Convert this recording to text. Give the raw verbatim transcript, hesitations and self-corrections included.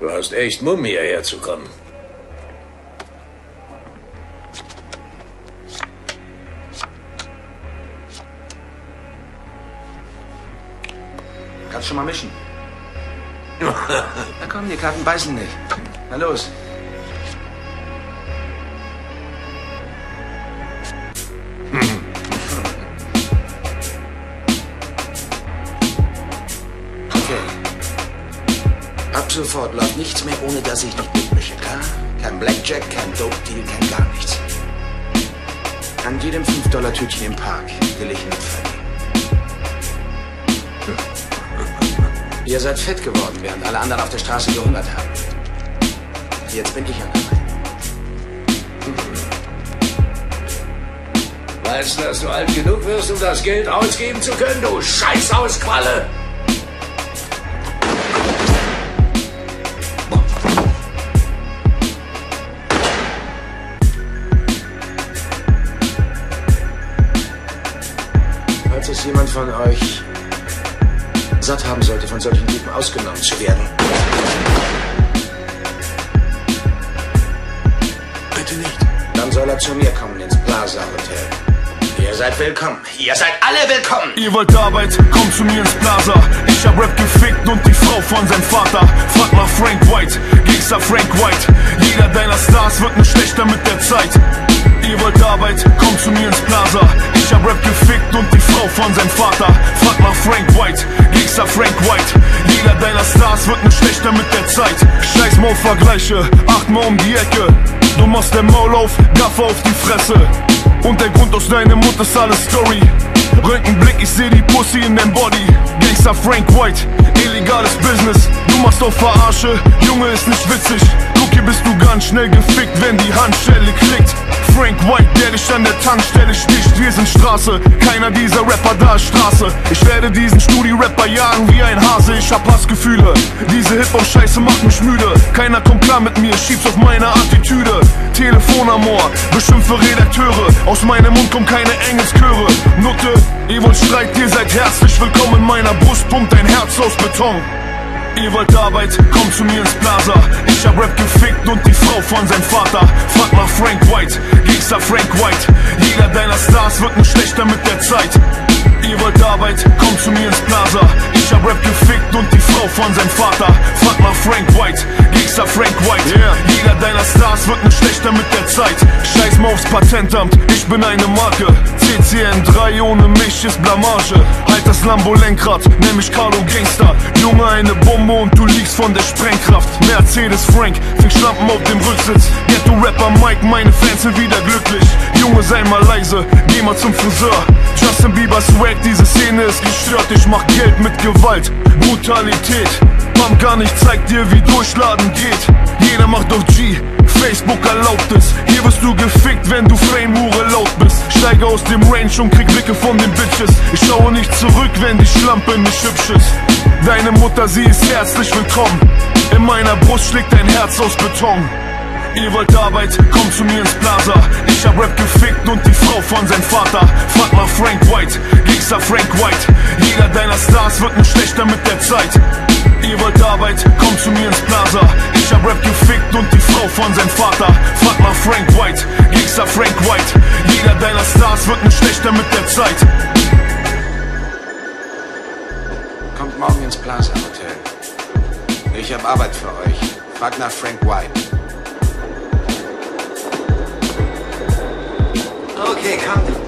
Du hast echt Mumm, hierher zu kommen. Kannst schon mal mischen. Na komm, die Karten beißen nicht. Na los. Okay. Ab sofort läuft nichts mehr, ohne dass ich nicht mitmische, klar? Kein Blackjack, kein Dope-Deal, kein gar nichts. An jedem fünf Dollar Tütchen im Park will ich mitverdienen. Ihr seid fett geworden, während alle anderen auf der Straße gehungert haben. Jetzt bin ich an der Reihe. Weißt du, dass du alt genug wirst, um das Geld ausgeben zu können, du Scheißhausqualle? Falls es jemand von euch satt haben sollte, von solchen Typen ausgenommen zu werden. Bitte nicht. Dann soll er zu mir kommen ins Plaza Hotel. Ihr seid willkommen. Ihr seid alle willkommen. Ihr wollt Arbeit? Kommt zu mir ins Plaza. Ich hab Rap gefickt und die Frau von seinem Vater. Frag mal Frank White, Gangster Frank White. Jeder deiner Stars wird nur schlechter mit der Zeit. Ihr wollt Arbeit? Kommt zu mir ins Plaza. Ich hab Rap gefickt und die Frau von seinem Vater. Frag mal Frank White, Gangster Frank White. Jeder deiner Stars wird nur schlechter mit der Zeit. Scheiß mal auf Vergleiche, achtmal um die Ecke. Du machst den Maul auf, Gaffer auf die Fresse. Und der Grund aus deinem Mund ist alles Story. Röntgenblick, ich seh die Pussy in deinem Body. Gangster Frank White, illegales Business. Du machst auf Verarsche, Junge, ist nicht witzig. Guck, hier bist du ganz schnell gefickt, wenn die Handschelle klickt. Frank White, der dich an der Tankstelle sticht. Wir sind Straße, keiner dieser Rapper da ist Straße. Ich werde diesen Studi-Rapper jagen wie ein Hase. Ich hab Hassgefühle, diese Hip-Hop-Scheiße macht mich müde. Keiner kommt klar mit mir, schieb's auf meine Attitüde. Telefonamor, beschimpfe Redakteure. Aus meinem Mund kommt keine Engelschöre. Nutte, ihr wollt Streit, ihr seid herzlich willkommen. In meiner Brust pumpt ein Herz aus Beton. Ihr wollt Arbeit, kommt zu mir ins Plaza. Ich hab Rap gefickt und die Frau von seinem Vater. Frag mal Frank White, Gangster Frank White. Jeder deiner Stars wird nur schlechter mit der Zeit. Ihr wollt Arbeit, kommt zu mir ins Plaza. Ich hab Rap gefickt und die Frau von seinem Vater. Frag mal Frank White, Gangster Frank White. Yeah. Jeder deiner Stars wird nur schlechter mit der Zeit. Scheiß mal aufs Patentamt, ich bin eine Marke. C C N drei ohne mich ist Blamage. Halt das Lambo-Lenkrad, nenn mich Carlo Gangster. Junge, eine Bombe und du liegst von der Sprengkraft. Mercedes Frank, fick Schlampen auf dem Rücksitz. Ghetto-Rapper Mike, meine Fans sind wieder glücklich. Junge, sei mal leise, geh mal zum Friseur. Justin Bieber Swag, diese Szene ist gestört. Ich mach Geld mit Gewalt, Brutalität. Pumpgun, ich zeig dir, wie Durchladen geht. Jeder macht auf G, Facebook erlaubt es. Hier wirst du gefickt, wenn du Fame-Hure laut bist. Steige aus dem Range und krieg Blicke von den Bitches. Ich schaue nicht zurück, wenn die Schlampe nicht hübsch ist. Deine Mutter, sie ist herzlich willkommen. In meiner Brust schlägt ein Herz aus Beton. Ihr wollt Arbeit, kommt zu mir ins Plaza. Ich hab Rap gefickt und die Frau von seinem Vater. Frag mal Frank White, Gangster Frank White. Jeder deiner Stars wird nur schlechter mit der Zeit. Ihr wollt Arbeit, kommt zu mir ins Plaza. Ich hab Rap gefickt und die Frau von seinem Vater. Frag mal Frank White, Gangster Frank White. Jeder deiner Stars wird nur schlechter mit der Zeit. Kommt morgen ins Plaza Hotel. Ich hab Arbeit für euch. Frag nach Frank White. Okay, kommt.